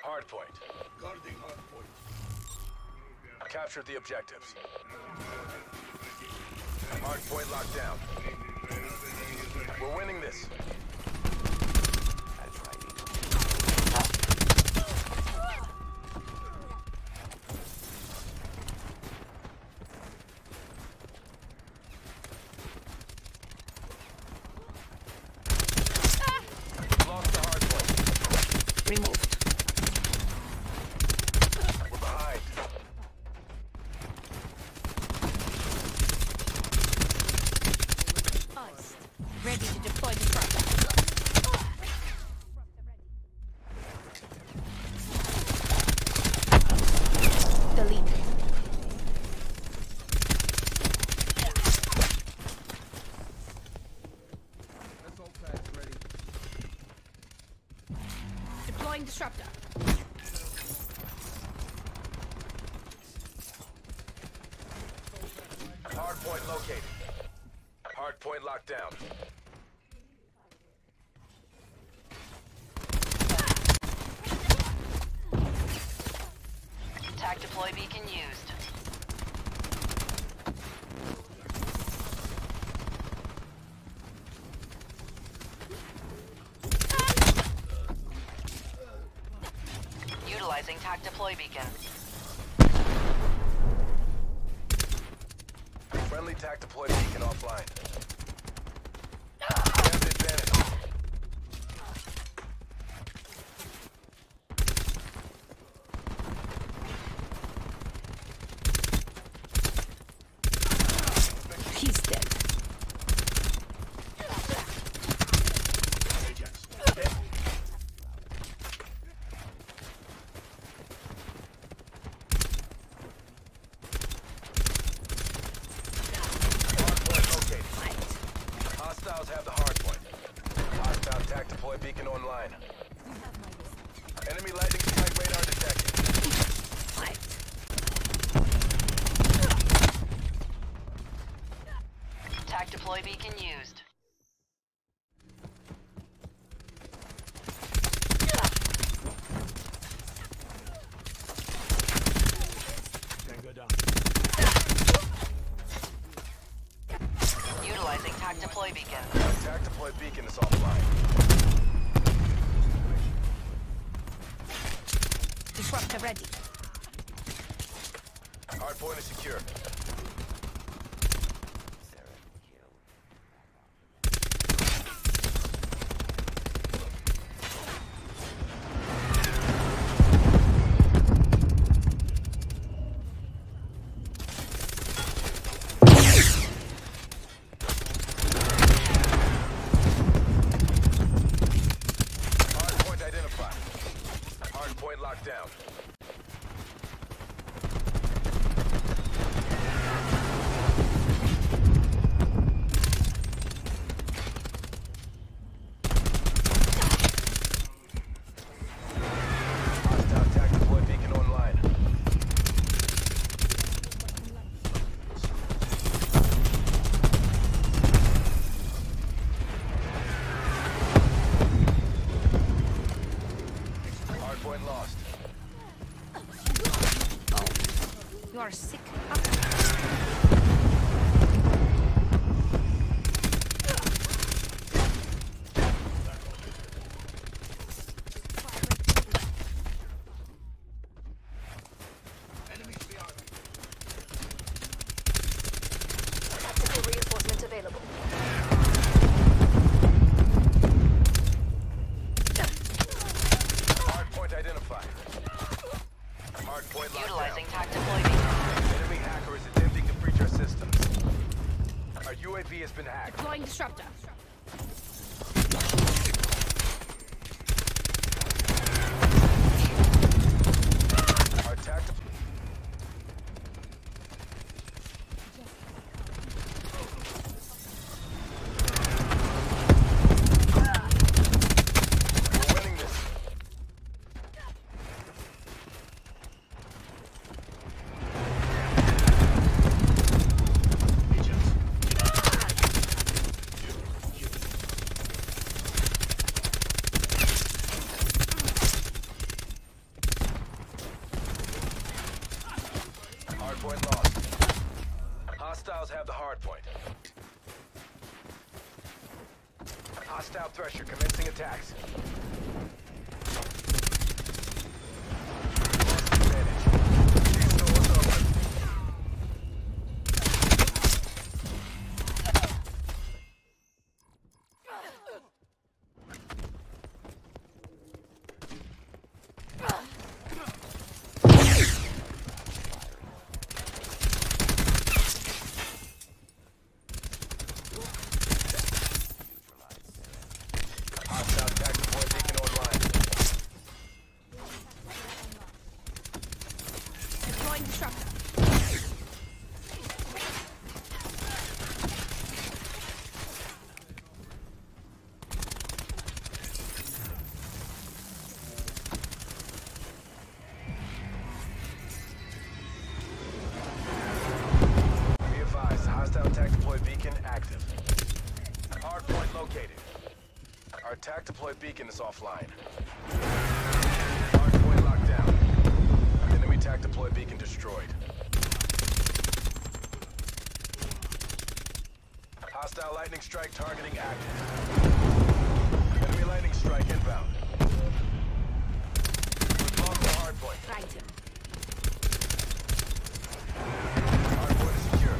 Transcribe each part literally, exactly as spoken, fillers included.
Hardpoint. Guarding hardpoint. Capture the objectives. Hardpoint locked down. We're winning this. That's right. Lost the hardpoint. Removed. We're behind. Iced. Ready to deploy the disruptor. Delete. Assault pads ready. Deploying disruptor. Hardpoint located. Hardpoint locked down. Tac deploy beacon used. Utilizing tac deploy beacon. Friendly tac deploy beacon offline. We have the advantage. He's dead. Hardpoint located. Hostiles have the hardpoint. Hostile tac deploy beacon online. Enemy lightning strike radar detected. Tac deploy beacon used. Tango down. Utilizing tac deploy beacon. Tac deploy beacon is offline. Disruptor ready. Hardpoint is secure. Hardpoint identified. Hardpoint locked down. Hostile tac deploy beacon online. Hardpoint lost. You are sick. Enemies beyond. Tactical reinforcements available. Hardpoint identified. Hardpoint locked Utilizing down. tac deploy beacon. Enemy hacker is attempting to breach our systems. Our U A V has been hacked. Deploying disruptor. Our tactical. We're winning this. Hostiles have the hard point. Hostile Thresher commencing attacks. Advantage. Doors open. Hostile tactical beacon online. Deploying disruptor. Be advised, hostile attack deploy beacon active. Hard point located. Our attack deploy beacon is offline. Hard point locked down. Enemy attack deploy beacon destroyed. Hostile lightning strike targeting active. Enemy lightning strike inbound. We've lost the hard point. Right him. Hard point is secure.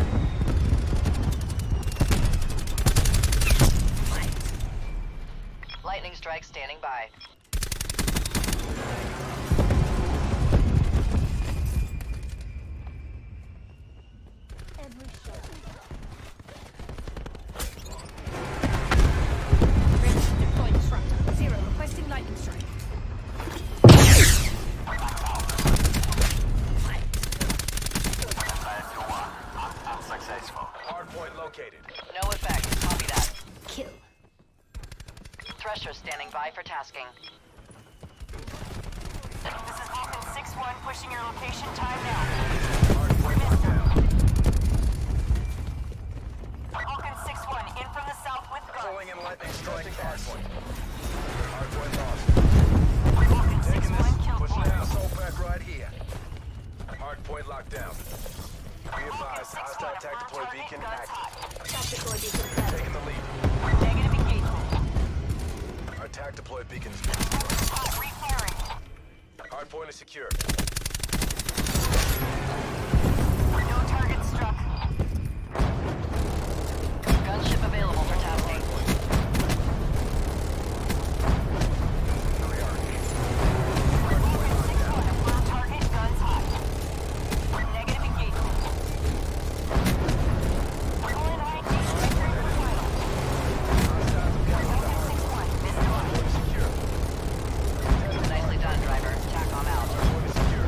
Lightning strike standing by. Ready to deploy disruptor. Zero. Requesting lightning strike. Hard point located. No effect. Copy that. Kill. Thresher standing by for tasking. This is Falcon six one, pushing your location time now. Hard point locked down. Falcon six one, in from the south with guns. Calling in lightning strike hard point. Hard point lost. Falcon six Taking one, this, kill pushing point. the assault back right here. Hard point locked down. Be advised, hostile attack deploy beacon active. Attack deploy beacon set. Taking the lead. Negative engagement. Our attack deploy beacon is Hot repairing. hard point is secure. No target struck. Gunship available for tasking. Falcon six one, affirm target, guns hot. Negative engagement. Calling I D, return for final. Hostiles have captured the Falcon six one, missed hard one. point is secure. Nicely done, driver. Tac on out. Hard point is secure.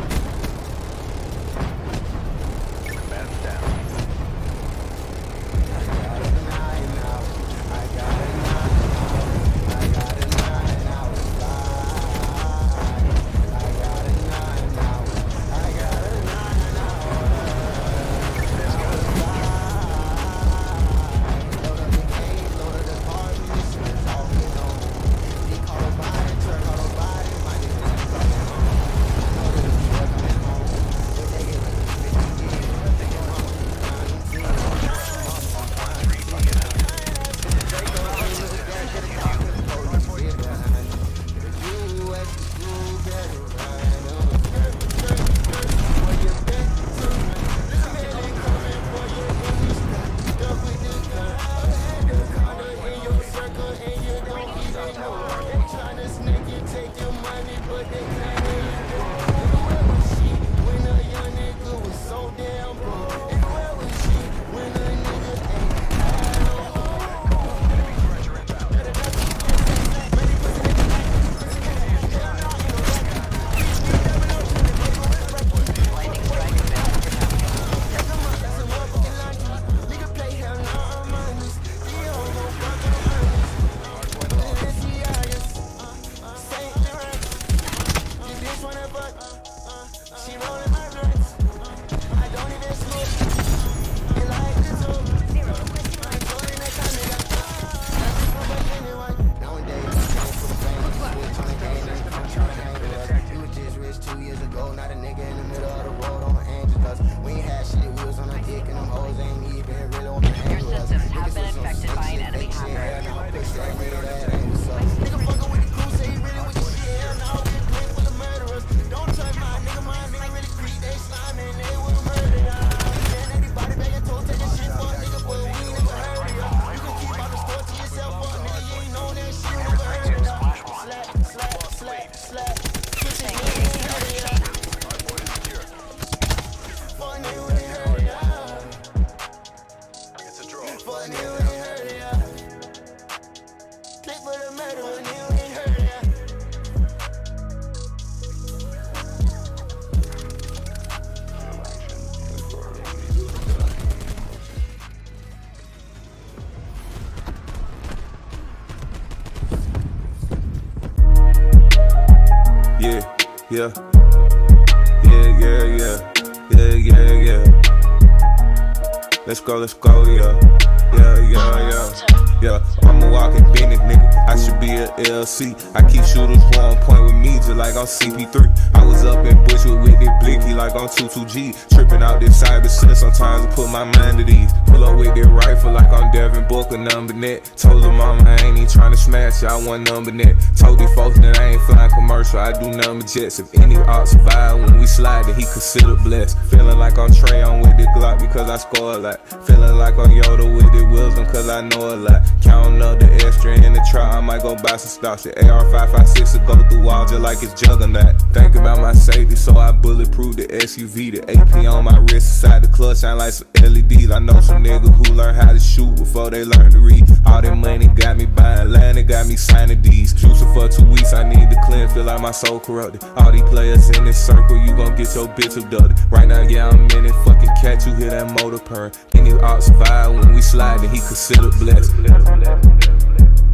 yeah. Yeah, yeah, yeah. Yeah, yeah, yeah. Let's go, let's go, yeah. Yeah, yeah, yeah. Yeah, I'm a walking business, nigga. I should be a L C. I keep shooters one point with me just like I'm C P three. I was up in Bushwood with this blicky like I'm two two G. Tripping out this cyber shit sometimes I put my mind at ease. Pull up with this rifle like I'm Devin Booker, number net. Told her mama I ain't even trying to smash, I want number net. Told these folks that I ain't flying commercial, I do number jets. If any art survive when we slide, then he considered blessed. Feeling like I'm Trey on with this Glock because I score a lot. Feeling like I'm Yoda with this wisdom cause I know a lot. Counting up the extra in the trap, I might go buy some stocks. The A R five five six will go through walls just like it's juggernaut. Think about my safety, so I bulletproof the S U V. The A P on my wrist, inside the clutch shine like some L E Ds. I know some niggas who learn how to shoot before they learn to read. All that money got me buying land, it got me signing D's. Juicing for two weeks, I need to cleanse, feel like my soul corrupted. All these players in this circle, you gon' get your bitch abducted. Right now, yeah, I'm in it, fucking catch, you hear that motor purr. Any art survive when we slide, then he considered blessed.